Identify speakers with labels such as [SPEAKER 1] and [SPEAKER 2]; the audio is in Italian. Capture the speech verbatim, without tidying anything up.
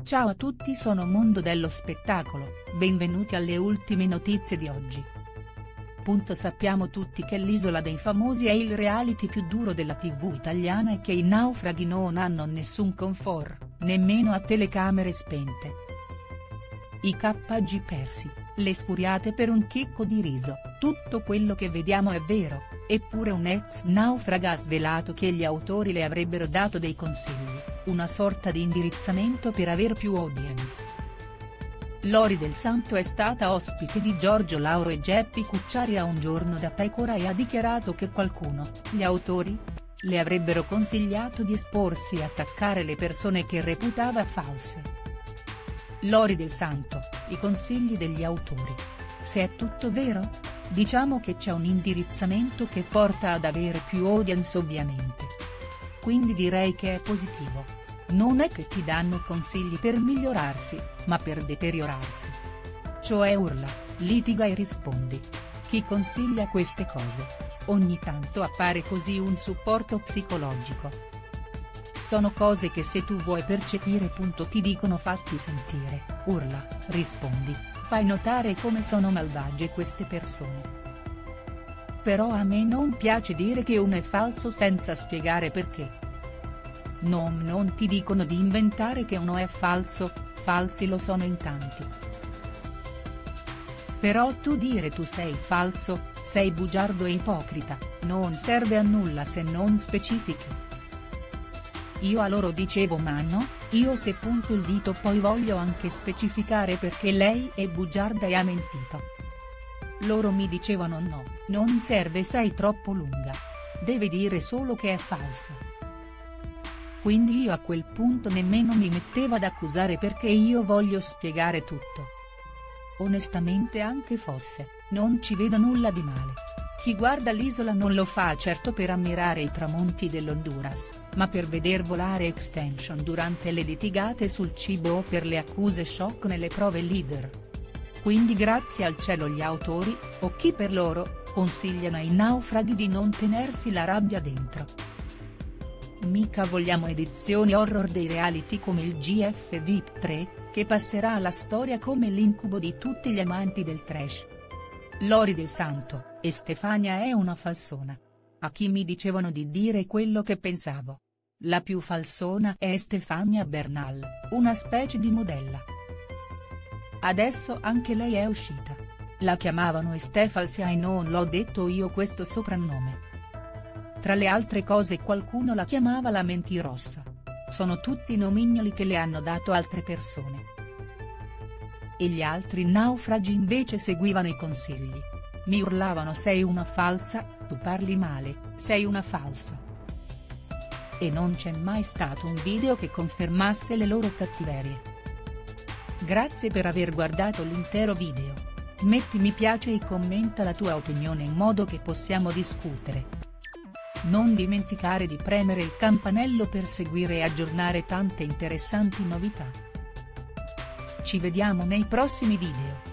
[SPEAKER 1] Ciao a tutti, sono Mondo dello Spettacolo, benvenuti alle ultime notizie di oggi. Punto Sappiamo tutti che l'Isola dei Famosi è il reality più duro della tivù italiana e che i naufraghi non hanno nessun comfort, nemmeno a telecamere spente. I K G persi, le sfuriate per un chicco di riso, tutto quello che vediamo è vero, eppure un ex naufraga ha svelato che gli autori le avrebbero dato dei consigli, una sorta di indirizzamento per aver più audience. Lori Del Santo è stata ospite di Giorgio Lauro e Geppi Cucciari a Un Giorno da Pecora e ha dichiarato che qualcuno, gli autori, le avrebbero consigliato di esporsi e attaccare le persone che reputava false. Lori Del Santo, i consigli degli autori. Se è tutto vero? Diciamo che c'è un indirizzamento che porta ad avere più audience ovviamente. Quindi direi che è positivo. Non è che ti danno consigli per migliorarsi, ma per deteriorarsi. Cioè urla, litiga e rispondi. Chi consiglia queste cose? Ogni tanto appare così un supporto psicologico. Sono cose che se tu vuoi percepire. Punto ti dicono fatti sentire, urla, rispondi, fai notare come sono malvagie queste persone. Però a me non piace dire che uno è falso senza spiegare perché. No, non ti dicono di inventare che uno è falso, falsi lo sono in tanti. Però tu dire tu sei falso, sei bugiardo e ipocrita, non serve a nulla se non specifichi. Io a loro dicevo ma no, io se punto il dito poi voglio anche specificare perché lei è bugiarda e ha mentito. Loro mi dicevano no, non serve, sei troppo lunga. Deve dire solo che è falsa. Quindi io a quel punto nemmeno mi mettevo ad accusare perché io voglio spiegare tutto. Onestamente anche fosse, non ci vedo nulla di male. Chi guarda l'isola non lo fa certo per ammirare i tramonti dell'Honduras, ma per veder volare extension durante le litigate sul cibo o per le accuse shock nelle prove leader. Quindi grazie al cielo gli autori, o chi per loro, consigliano ai naufraghi di non tenersi la rabbia dentro. Mica vogliamo edizioni horror dei reality come il G F V I P tre, che passerà alla storia come l'incubo di tutti gli amanti del trash. Lori Del Santo, e Stefania è una falsona. A chi mi dicevano di dire quello che pensavo. La più falsona è Stefania Bernal, una specie di modella. Adesso anche lei è uscita. La chiamavano Estefalsia e non l'ho detto io questo soprannome. Tra le altre cose qualcuno la chiamava la mentirossa. Sono tutti nomignoli che le hanno dato altre persone. E gli altri naufragi invece seguivano i consigli. Mi urlavano sei una falsa, tu parli male, sei una falsa. E non c'è mai stato un video che confermasse le loro cattiverie. Grazie per aver guardato l'intero video. Metti mi piace e commenta la tua opinione in modo che possiamo discutere. Non dimenticare di premere il campanello per seguire e aggiornare tante interessanti novità. Ci vediamo nei prossimi video.